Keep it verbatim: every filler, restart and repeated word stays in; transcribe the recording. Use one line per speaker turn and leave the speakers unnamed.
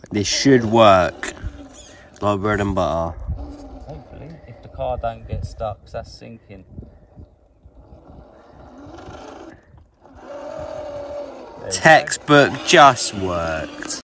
This should work. Like bread and butter.
Hopefully, if the car don't get stuck, 'cause that's sinking.
Textbook just worked.